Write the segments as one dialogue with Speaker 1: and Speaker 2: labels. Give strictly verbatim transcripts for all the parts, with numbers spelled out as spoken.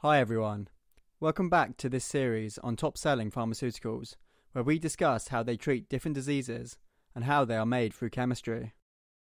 Speaker 1: Hi everyone, welcome back to this series on top-selling pharmaceuticals, where we discuss how they treat different diseases and how they are made through chemistry.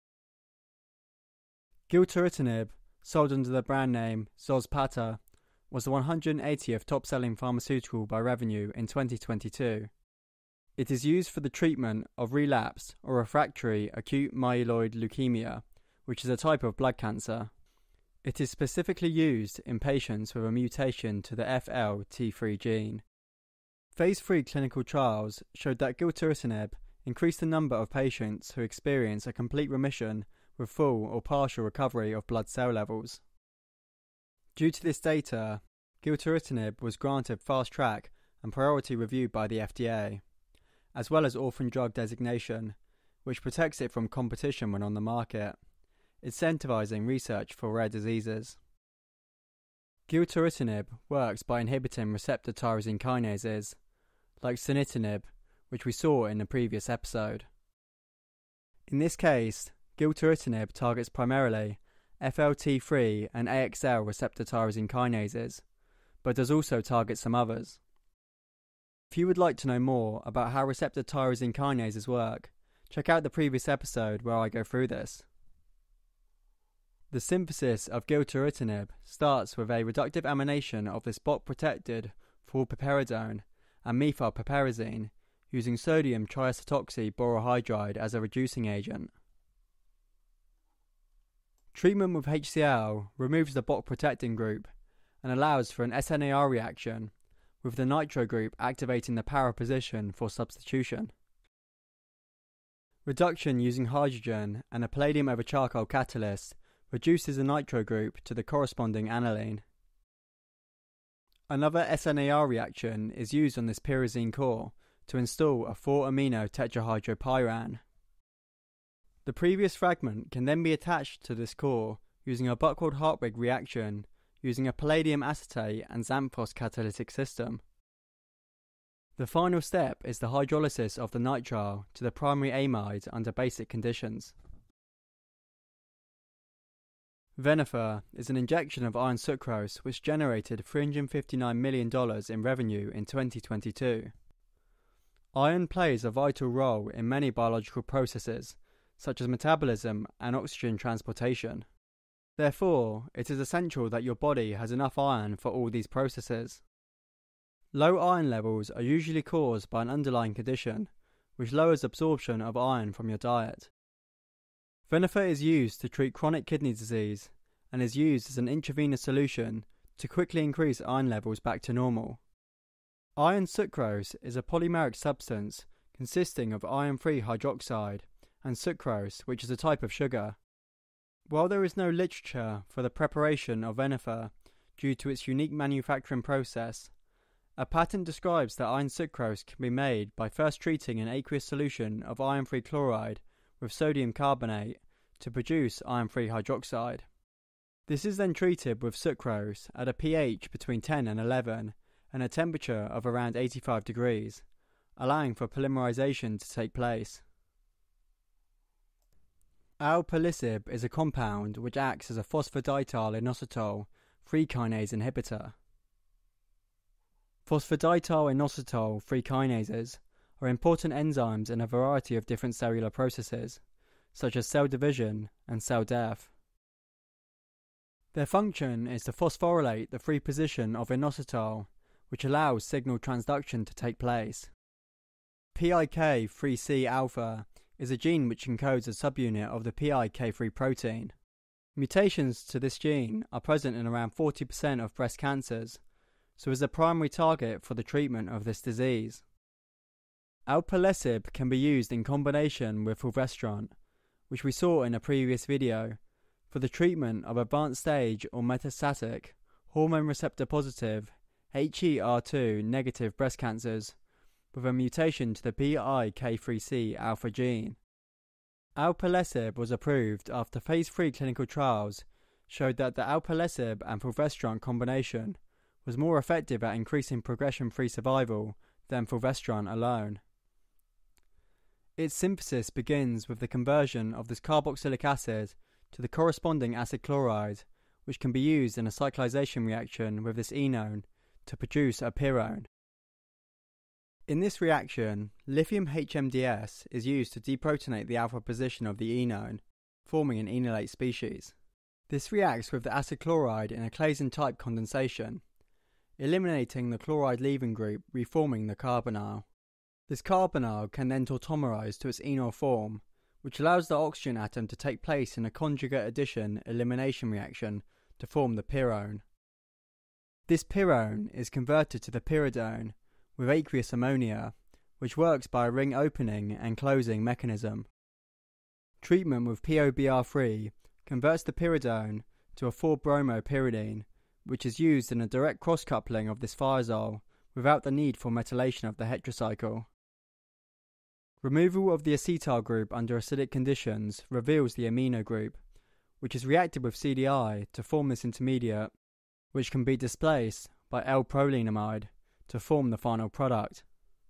Speaker 1: Gilteritinib, sold under the brand name Zospata, was the one hundred eightieth top-selling pharmaceutical by revenue in twenty twenty-two. It is used for the treatment of relapsed or refractory acute myeloid leukemia, which is a type of blood cancer. It is specifically used in patients with a mutation to the F L T three gene. Phase three clinical trials showed that Gilteritinib increased the number of patients who experience a complete remission with full or partial recovery of blood cell levels. Due to this data, Gilteritinib was granted fast track and priority review by the F D A, as well as orphan drug designation, which protects it from competition when on the market, incentivizing research for rare diseases. Gilteritinib works by inhibiting receptor tyrosine kinases, like sunitinib, which we saw in the previous episode. In this case, Gilteritinib targets primarily F L T three and A X L receptor tyrosine kinases, but does also target some others. If you would like to know more about how receptor tyrosine kinases work, check out the previous episode where I go through this. The synthesis of Gilteritinib starts with a reductive amination of the spot-protected fluorpiperidone and methylpiperazine using sodium triacetoxy borohydride as a reducing agent. Treatment with H C l removes the bot-protecting group and allows for an S N A R reaction, with the nitro group activating the para position for substitution. Reduction using hydrogen and a palladium over charcoal catalyst reduces the nitro group to the corresponding aniline. Another S N A R reaction is used on this pyrazine core to install a four amino tetrahydropyran. The previous fragment can then be attached to this core using a Buchwald-Hartwig reaction using a palladium acetate and xanthos catalytic system. The final step is the hydrolysis of the nitrile to the primary amide under basic conditions. Venofer is an injection of iron sucrose which generated three hundred fifty-nine million dollars in revenue in twenty twenty-two. Iron plays a vital role in many biological processes, such as metabolism and oxygen transportation. Therefore, it is essential that your body has enough iron for all these processes. Low iron levels are usually caused by an underlying condition, which lowers absorption of iron from your diet. Venofer is used to treat chronic kidney disease and is used as an intravenous solution to quickly increase iron levels back to normal. Iron sucrose is a polymeric substance consisting of iron-free hydroxide and sucrose, which is a type of sugar. While there is no literature for the preparation of Venofer due to its unique manufacturing process, a patent describes that iron sucrose can be made by first treating an aqueous solution of iron-free chloride with sodium carbonate to produce iron-free hydroxide. This is then treated with sucrose at a pH between ten and eleven and a temperature of around eighty-five degrees, allowing for polymerization to take place. Alpelisib is a compound which acts as a phosphodiethyl inositol three kinase inhibitor. Phosphodiethyl inositol three kinases are important enzymes in a variety of different cellular processes, such as cell division and cell death. Their function is to phosphorylate the free position of inositol, which allows signal transduction to take place. P I K three C alpha is a gene which encodes a subunit of the P I K three protein. Mutations to this gene are present in around forty percent of breast cancers, so is a primary target for the treatment of this disease. Alpelisib can be used in combination with fulvestrant, which we saw in a previous video, for the treatment of advanced stage or metastatic, hormone receptor positive, H E R two negative breast cancers with a mutation to the P I K three C alpha gene. Alpelisib was approved after phase three clinical trials showed that the Alpelisib and fulvestrant combination was more effective at increasing progression-free survival than fulvestrant alone. Its synthesis begins with the conversion of this carboxylic acid to the corresponding acid chloride, which can be used in a cyclization reaction with this enone to produce a pyrrone. In this reaction, lithium H M D S is used to deprotonate the alpha position of the enone, forming an enolate species. This reacts with the acid chloride in a Claisen-type condensation, eliminating the chloride leaving group, reforming the carbonyl. This carbonyl can then tautomerize to its enol form, which allows the oxygen atom to take place in a conjugate addition elimination reaction to form the pyrrone. This pyrrone is converted to the pyridone with aqueous ammonia, which works by a ring opening and closing mechanism. Treatment with P O B R three converts the pyridone to a four bromo pyridine, which is used in a direct cross-coupling of this thiazole without the need for metallation of the heterocycle. Removal of the acetyl group under acidic conditions reveals the amino group, which is reacted with C D I to form this intermediate, which can be displaced by L-prolenamide to form the final product.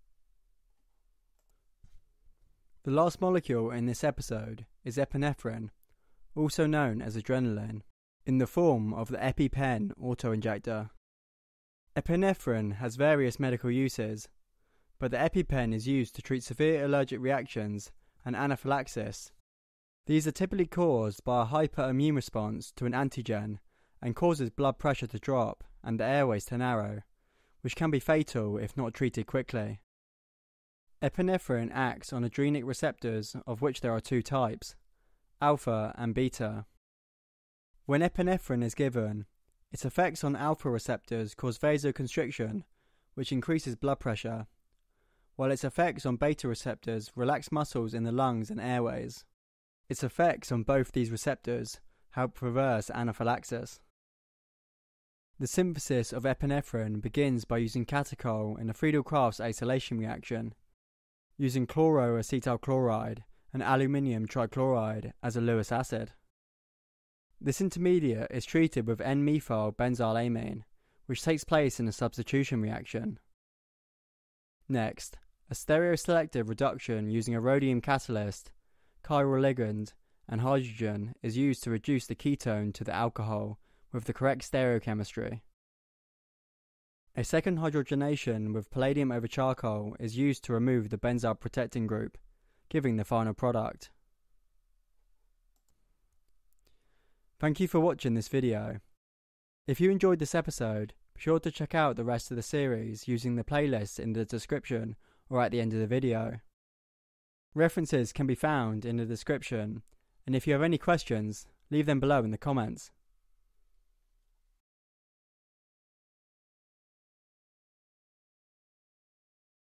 Speaker 1: The last molecule in this episode is epinephrine, also known as adrenaline, in the form of the EpiPen autoinjector. Epinephrine has various medical uses, but the EpiPen is used to treat severe allergic reactions and anaphylaxis. These are typically caused by a hyperimmune response to an antigen and causes blood pressure to drop and the airways to narrow, which can be fatal if not treated quickly. Epinephrine acts on adrenic receptors, of which there are two types, alpha and beta. When epinephrine is given, its effects on alpha receptors cause vasoconstriction, which increases blood pressure, while its effects on beta receptors relax muscles in the lungs and airways. Its effects on both these receptors help reverse anaphylaxis. The synthesis of epinephrine begins by using catechol in a Friedel-Crafts acylation reaction, using chloroacetyl chloride and aluminium trichloride as a Lewis acid. This intermediate is treated with N-methyl benzylamine, which takes place in a substitution reaction. Next, a stereoselective reduction using a rhodium catalyst, chiral ligand, and hydrogen is used to reduce the ketone to the alcohol with the correct stereochemistry. A second hydrogenation with palladium over charcoal is used to remove the benzyl protecting group, giving the final product. Thank you for watching this video. If you enjoyed this episode, be sure to check out the rest of the series using the playlist in the description or at the end of the video. References can be found in the description, and if you have any questions, leave them below in the comments.